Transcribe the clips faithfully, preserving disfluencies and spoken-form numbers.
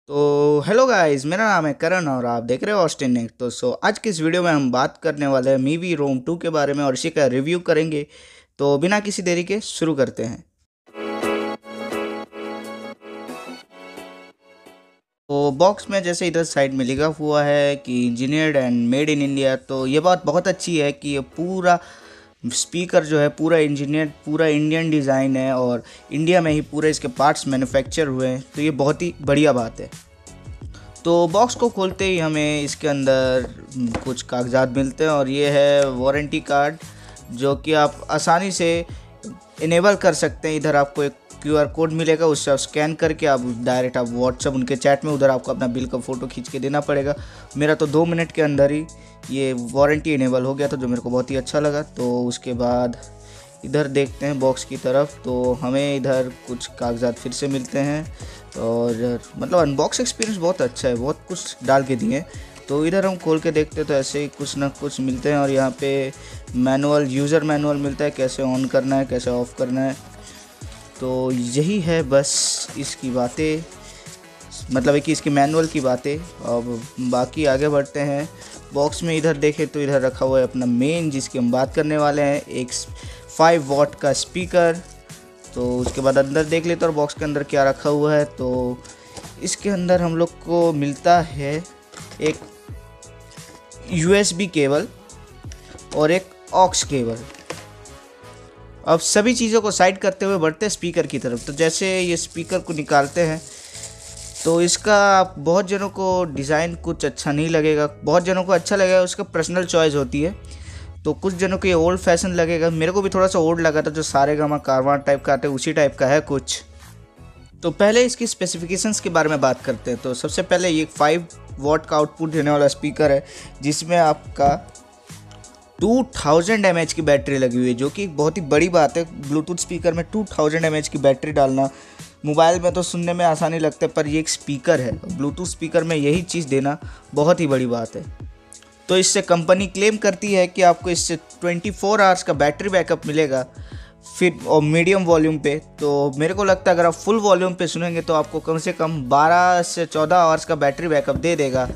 तो hello guys, मेरा नाम है करण और आप देख रहे हो ऑस्टिन नेक। तो सो आज की इस वीडियो में हम बात करने वाले हैं मीवी रोम टू के बारे में और इसी का रिव्यू करेंगे। तो बिना किसी देरी के शुरू करते हैं। तो बॉक्स में जैसे इधर साइड में लिखा हुआ है कि engineered and made in India, तो ये बात बहुत अच्छी है कि ये पूरा स्पीकर जो है पूरा इंजीनियर पूरा इंडियन डिज़ाइन है और इंडिया में ही पूरे इसके पार्ट्स मैन्युफैक्चर हुए हैं। तो ये बहुत ही बढ़िया बात है। तो बॉक्स को खोलते ही हमें इसके अंदर कुछ कागजात मिलते हैं और ये है वारंटी कार्ड, जो कि आप आसानी से इनेबल कर सकते हैं। इधर आपको एक क्यूआर कोड मिलेगा, उससे आप स्कैन करके आप डायरेक्ट आप व्हाट्सअप उनके चैट में उधर आपको अपना बिल का फ़ोटो खींच के देना पड़ेगा। मेरा तो दो मिनट के अंदर ही ये वारंटी इनेबल हो गया था, जो मेरे को बहुत ही अच्छा लगा। तो उसके बाद इधर देखते हैं बॉक्स की तरफ, तो हमें इधर कुछ कागजात फिर से मिलते हैं और मतलब अनबॉक्स एक्सपीरियंस बहुत अच्छा है, बहुत कुछ डाल के दिए। तो इधर हम खोल के देखते हैं तो ऐसे ही कुछ ना कुछ मिलते हैं और यहाँ पे मैनुअल यूज़र मैनुअल मिलता है, कैसे ऑन करना है कैसे ऑफ़ करना है। तो यही है बस इसकी बातें, मतलब है कि इसकी मैनुअल की बातें। अब बाकी आगे बढ़ते हैं। बॉक्स में इधर देखें तो इधर रखा हुआ है अपना मेन, जिसकी हम बात करने वाले हैं, एक फाइव वॉट का स्पीकर। तो उसके बाद अंदर देख लेते हैं और बॉक्स के अंदर क्या रखा हुआ है। तो इसके अंदर हम लोग को मिलता है एक यूएसबी केबल और एक ऑक्स केबल। अब सभी चीज़ों को साइड करते हुए बढ़ते हैं स्पीकर की तरफ। तो जैसे ये स्पीकर को निकालते हैं तो इसका बहुत जनों को डिज़ाइन कुछ अच्छा नहीं लगेगा, बहुत जनों को अच्छा लगेगा, उसका पर्सनल चॉइस होती है। तो कुछ जनों को ये ओल्ड फैशन लगेगा, मेरे को भी थोड़ा सा ओल्ड लगा था, जो सारे गामा कारवां टाइप का आते हैं उसी टाइप का है कुछ। तो पहले इसकी स्पेसिफिकेशंस के बारे में बात करते हैं। तो सबसे पहले ये फाइव वॉट का आउटपुट देने वाला स्पीकर है, जिसमें आपका टू थाउजेंड एम एच की बैटरी लगी हुई है, जो कि एक बहुत ही बड़ी बात है। ब्लूटूथ स्पीकर में टू थाउजेंड एम एच की बैटरी डालना मोबाइल में तो सुनने में आसानी लगता है, पर ये एक स्पीकर है, ब्लूटूथ स्पीकर में यही चीज़ देना बहुत ही बड़ी बात है। तो इससे कंपनी क्लेम करती है कि आपको इससे ट्वेंटी फोर आवर्स का बैटरी बैकअप मिलेगा, फिर और मीडियम वॉल्यूम पे। तो मेरे को लगता है अगर आप फुल वॉल्यूम पे सुनेंगे तो आपको कम से कम बारह से चौदह आवर्स का बैटरी बैकअप दे देगा।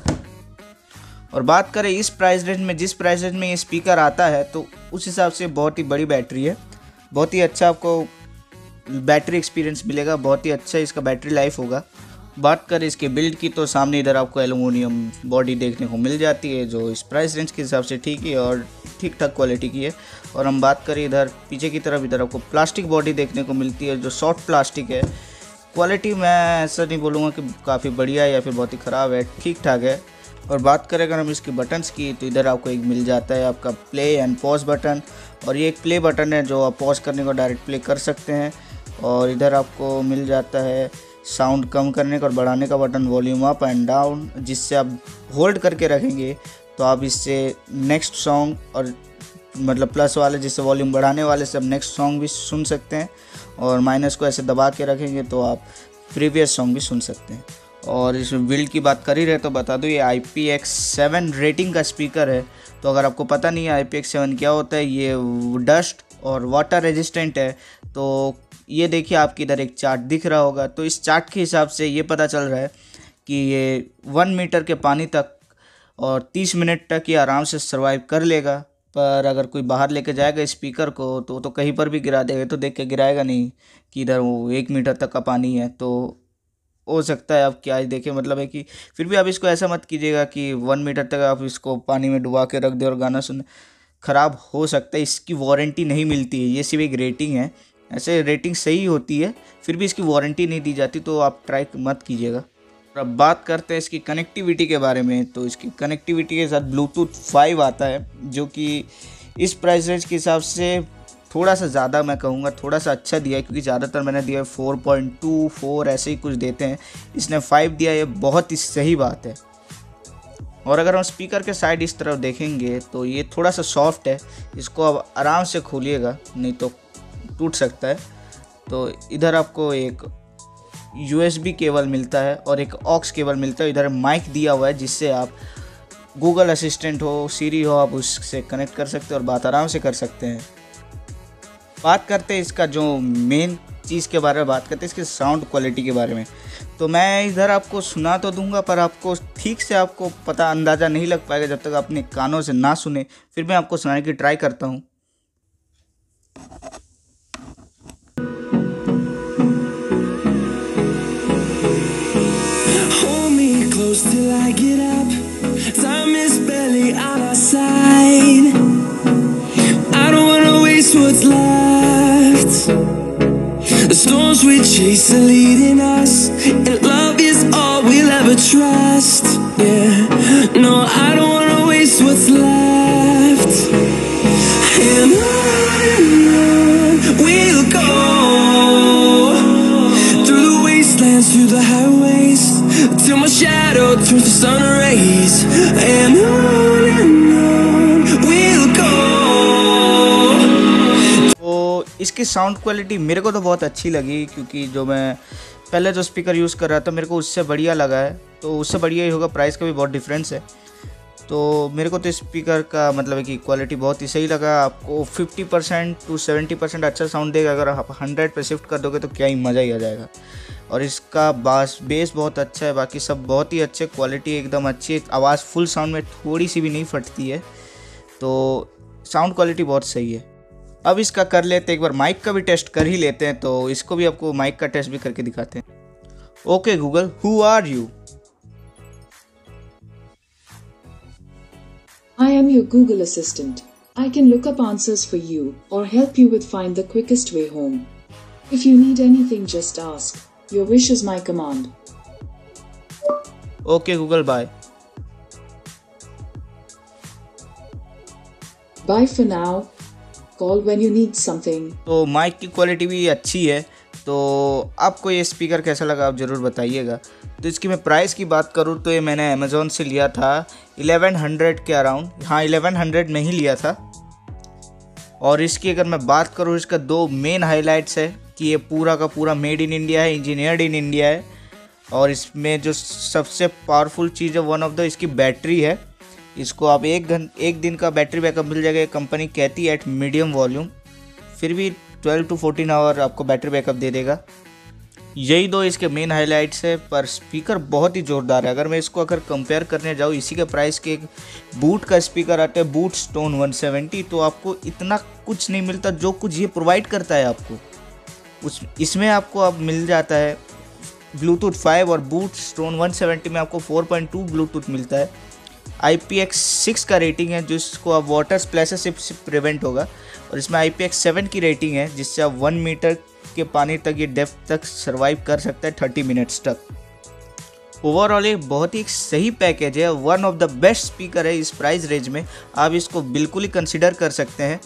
और बात करें इस प्राइस रेंज में, जिस प्राइस रेंज में ये स्पीकर आता है, तो उस हिसाब से बहुत ही बड़ी बैटरी है, बहुत ही अच्छा आपको बैटरी एक्सपीरियंस मिलेगा, बहुत ही अच्छा इसका बैटरी लाइफ होगा। बात करें इसके बिल्ड की तो सामने इधर आपको एलुमिनियम बॉडी देखने को मिल जाती है, जो इस प्राइस रेंज के हिसाब से ठीक है और ठीक ठाक क्वालिटी की है। और हम बात करें इधर पीछे की तरफ, इधर आपको प्लास्टिक बॉडी देखने को मिलती है, जो सॉफ्ट प्लास्टिक है। क्वालिटी मैं ऐसा नहीं बोलूँगा कि काफ़ी बढ़िया है या फिर बहुत ही ख़राब है, ठीक ठाक है। और बात करें अगर हम इसके बटन्स की, तो इधर आपको एक मिल जाता है आपका प्ले एंड पॉज बटन, और ये एक प्ले बटन है जो आप पॉज करने को डायरेक्ट प्ले कर सकते हैं। और इधर आपको मिल जाता है साउंड कम करने का और बढ़ाने का button, volume up and down, जिससे आप होल्ड करके रखेंगे तो आप इससे नेक्स्ट सॉन्ग, और मतलब प्लस वाले जिससे वॉल्यूम बढ़ाने वाले से आप नेक्स्ट सॉन्ग भी सुन सकते हैं, और माइनस को ऐसे दबा के रखेंगे तो आप प्रीवियस सॉन्ग भी सुन सकते हैं। और इस बिल्ड की बात कर ही रहे तो बता दूँ, ये I P X seven rating का स्पीकर है। तो अगर आपको पता नहीं है आई पी एक्स सेवन क्या होता है, ये डस्ट और वाटर रेजिस्टेंट है। तो ये देखिए आपकी इधर एक चार्ट दिख रहा होगा, तो इस चार्ट के हिसाब से ये पता चल रहा है कि ये वन मीटर के पानी तक और तीस मिनट तक ये आराम से सर्वाइव कर लेगा। पर अगर कोई बाहर लेके जाएगा स्पीकर को तो तो कहीं पर भी गिरा देगा, तो देख के गिराएगा नहीं कि इधर वो एक मीटर तक का पानी है। तो हो सकता है आप क्या ही देखें, मतलब है कि फिर भी आप इसको ऐसा मत कीजिएगा कि वन मीटर तक आप इसको पानी में डुबा के रख दे और गाना सुने, ख़राब हो सकता है। इसकी वारंटी नहीं मिलती है, ये सिर्फ एक रेटिंग है। ऐसे रेटिंग सही होती है, फिर भी इसकी वारंटी नहीं दी जाती, तो आप ट्राई मत कीजिएगा। और अब बात करते हैं इसकी कनेक्टिविटी के बारे में। तो इसकी कनेक्टिविटी के साथ ब्लूटूथ फाइव आता है, जो कि इस प्राइस रेंज के हिसाब से थोड़ा सा ज़्यादा, मैं कहूँगा थोड़ा सा अच्छा दिया है, क्योंकि ज़्यादातर मैंने दिया है फोर पॉइंट टू फोर ऐसे ही कुछ देते हैं, इसने फाइव दिया, ये बहुत ही सही बात है। और अगर हम स्पीकर के साइड इस तरफ देखेंगे तो ये थोड़ा सा सॉफ्ट है, इसको अब आराम से खोलिएगा नहीं तो टूट सकता है। तो इधर आपको एक यूएसबी केबल मिलता है और एक ऑक्स केबल मिलता है। इधर माइक दिया हुआ है, जिससे आप गूगल असिस्टेंट हो, सीरी हो, आप उससे कनेक्ट कर सकते हैं और बात आराम से कर सकते हैं। बात करते हैं इसका जो मेन चीज़ के बारे में बात करते हैं, इसके साउंड क्वालिटी के बारे में। तो मैं इधर आपको सुना तो दूंगा, पर आपको ठीक से आपको पता अंदाज़ा नहीं लग पाएगा जब तक अपने कानों से ना सुने। फिर मैं आपको सुनाने की ट्राई करता हूँ। Till I get up, time is barely on our side. I don't wanna waste what's left. The storms we chase are leading us, and love is all we'll ever trust. Yeah, no, I don't wanna waste what's left. And on we'll go, through the wastelands, through the highways, till my shadow turns to sun rays. And on and on we'll go. तो इसकी sound quality मेरे को तो बहुत अच्छी लगी, क्योंकि जो मैं पहले जो स्पीकर यूज़ कर रहा था मेरे को उससे बढ़िया लगा है। तो उससे बढ़िया ही होगा, प्राइस का भी बहुत डिफरेंस है। तो मेरे को तो स्पीकर का मतलब है कि क्वालिटी बहुत ही सही लगा। आपको fifty percent to seventy percent अच्छा साउंड देगा। अगर आप हंड्रेड पे शिफ्ट कर दोगे तो क्या ही मज़ा ही आ जाएगा। और इसका बास बेस बहुत अच्छा है, बाकी सब बहुत ही अच्छे, क्वालिटी एकदम अच्छी है। आवाज़ फुल साउंड में थोड़ी सी भी नहीं फटती है, तो साउंड क्वालिटी बहुत सही है। अब इसका कर लेते, एक बार माइक का भी टेस्ट कर ही लेते हैं। तो इसको भी आपको माइक का टेस्ट भी करके दिखाते हैं। Okay Google, who are you? I am your Google Assistant. I can look up answers for you or help you with find the quickest way home. If you need anything, just ask. Your wish is my command. Okay Google, bye. Bye for now. Call when you need something. तो mic की quality भी अच्छी है। तो आपको ये speaker कैसा लगा आप ज़रूर बताइएगा। तो इसकी मैं प्राइस की बात करूँ तो ये मैंने अमेज़ॉन से लिया था इलेवन हंड्रेड के अराउंड, हाँ इलेवन हंड्रेड में ही लिया था। और इसकी अगर मैं बात करूँ, इसका दो मेन हाइलाइट्स है कि ये पूरा का पूरा मेड इन इंडिया है, इंजीनियर्ड इन इंडिया है। और इसमें जो सबसे पावरफुल चीज़ है वन ऑफ द इसकी बैटरी है। इसको आप एक घंटे एक दिन का बैटरी बैकअप मिल जाएगा। कंपनी कहती है एट मीडियम वॉल्यूम, फिर भी ट्वेल्व टू फोर्टीन आवर आपको बैटरी बैकअप दे देगा। यही दो इसके मेन हाइलाइट्स है, पर स्पीकर बहुत ही ज़ोरदार है। अगर मैं इसको अगर कंपेयर करने जाऊँ, इसी के प्राइस के एक बूट का स्पीकर आता है, बूट स्टोन वन सेवेंटी, तो आपको इतना कुछ नहीं मिलता जो कुछ ये प्रोवाइड करता है आपको। उस इसमें आपको अब मिल जाता है ब्लूटूथ फाइव, और बूट स्टोन वन सेवेंटी में आपको फोर पॉइंट टू ब्लूटूथ मिलता है। आई पी एक्स सिक्स का रेटिंग है, जिसको आप वाटर स्प्लैशेस से प्रिवेंट होगा। और इसमें आई पी एक्स सेवन की रेटिंग है, जिससे आप वन मीटर के पानी तक ये डेप्थ तक सर्वाइव कर सकता है थर्टी मिनट्स तक। ओवरऑल ये बहुत ही एक सही पैकेज है, one of the best speaker है इस प्राइस रेंज में। आप इसको बिल्कुल ही कंसिडर कर सकते हैं।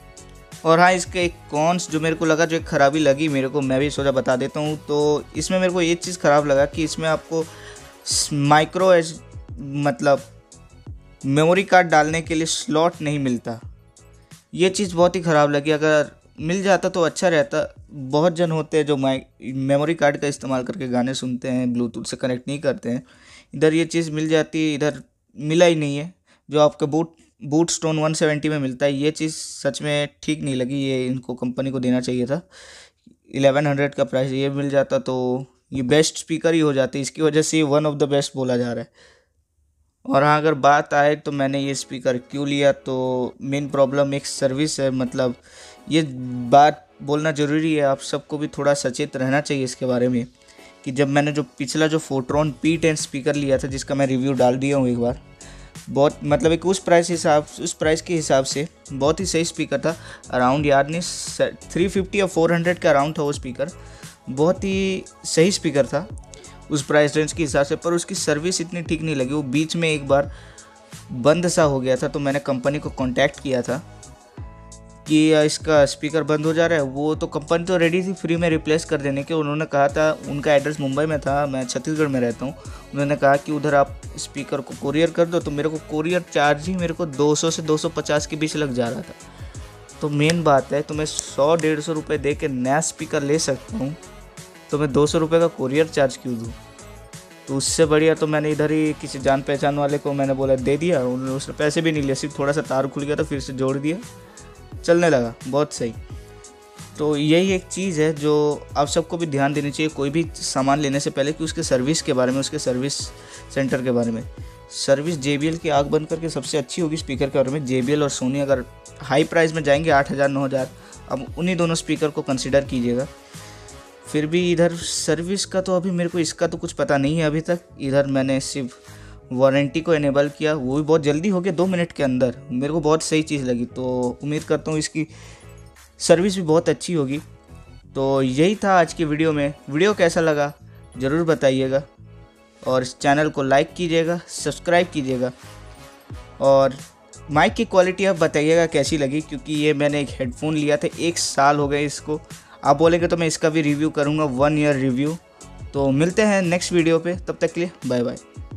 और हाँ, इसके एक कॉन्स जो मेरे को लगा, जो एक ख़राबी लगी मेरे को, मैं भी सोचा बता देता हूँ। तो इसमें मेरे को ये चीज़ ख़राब लगा कि इसमें आपको माइक्रो एस मतलब मेमोरी कार्ड डालने के लिए स्लॉट नहीं मिलता। ये चीज़ बहुत ही ख़राब लगी। अगर मिल जाता तो अच्छा रहता। बहुत जन होते हैं जो माइक मेमोरी कार्ड का इस्तेमाल करके गाने सुनते हैं, ब्लूटूथ से कनेक्ट नहीं करते हैं। इधर ये चीज़ मिल जाती, इधर मिला ही नहीं है जो आपका boat boat stone one seventy में मिलता है। ये चीज़ सच में ठीक नहीं लगी, ये इनको कंपनी को देना चाहिए था। इलेवन हंड्रेड का प्राइस ये मिल जाता तो ये बेस्ट स्पीकर ही हो जाती। इसकी वजह से वन ऑफ द बेस्ट बोला जा रहा है। और हाँ, अगर बात आए तो मैंने ये स्पीकर क्यों लिया, तो मेन प्रॉब्लम एक सर्विस है। मतलब ये बात बोलना ज़रूरी है, आप सबको भी थोड़ा सचेत रहना चाहिए इसके बारे में कि जब मैंने जो पिछला जो फोट्रॉन पी टेन स्पीकर लिया था, जिसका मैं रिव्यू डाल दिया हूँ एक बार, बहुत मतलब एक उस प्राइस हिसाब उस प्राइस के हिसाब से बहुत ही सही स्पीकर था। अराउंड याद नहीं, थ्री फिफ्टी या फोर हंड्रेड का अराउंड था वो स्पीकर। बहुत ही सही स्पीकर था उस प्राइस रेंज के हिसाब से, पर उसकी सर्विस इतनी ठीक नहीं लगी। वो बीच में एक बार बंद सा हो गया था, तो मैंने कंपनी को कांटेक्ट किया था कि इसका स्पीकर बंद हो जा रहा है। वो तो कंपनी तो रेडी थी फ्री में रिप्लेस कर देने के। उन्होंने कहा था, उनका एड्रेस मुंबई में था, मैं छत्तीसगढ़ में रहता हूँ। उन्होंने कहा कि उधर आप स्पीकर को कोरियर कर दो। तो मेरे को कोरियर चार्ज ही मेरे को दो सौ से दो सौ पचास के बीच लग जा रहा था। तो मेन बात है, तो मैं सौ डेढ़ सौ रुपये दे के नया स्पीकर ले सकता हूँ, तो मैं दो सौ रुपये का कोरियर चार्ज क्यों दूँ? तो उससे बढ़िया तो मैंने इधर ही किसी जान पहचान वाले को मैंने बोला दे दिया। उन्होंने उसने पैसे भी नहीं लिए, सिर्फ थोड़ा सा तार खुल गया था, फिर से जोड़ दिया, चलने लगा। बहुत सही। तो यही एक चीज़ है जो आप सबको भी ध्यान देनी चाहिए कोई भी सामान लेने से पहले, कि उसके सर्विस के बारे में, उसके सर्विस सेंटर के बारे में। सर्विस जे बी एल की आग बंद करके सबसे अच्छी होगी स्पीकर के बारे में। जे बी एल और सोनी अगर हाई प्राइस में जाएंगे आठ हज़ार नौ हज़ार, अब उन्हीं दोनों स्पीकर को कंसिडर कीजिएगा। फिर भी इधर सर्विस का तो अभी मेरे को इसका तो कुछ पता नहीं है अभी तक। इधर मैंने सिर्फ वारंटी को इनेबल किया, वो भी बहुत जल्दी हो गया, दो मिनट के अंदर। मेरे को बहुत सही चीज़ लगी, तो उम्मीद करता हूँ इसकी सर्विस भी बहुत अच्छी होगी। तो यही था आज की वीडियो में। वीडियो कैसा लगा ज़रूर बताइएगा, और इस चैनल को लाइक कीजिएगा, सब्सक्राइब कीजिएगा, और माइक की क्वालिटी अब बताइएगा कैसी लगी, क्योंकि ये मैंने एक हेडफोन लिया था, एक साल हो गए इसको। आप बोलेंगे तो मैं इसका भी रिव्यू करूँगा, वन ईयर रिव्यू। तो मिलते हैं नेक्स्ट वीडियो पे, तब तक के लिए बाय बाय।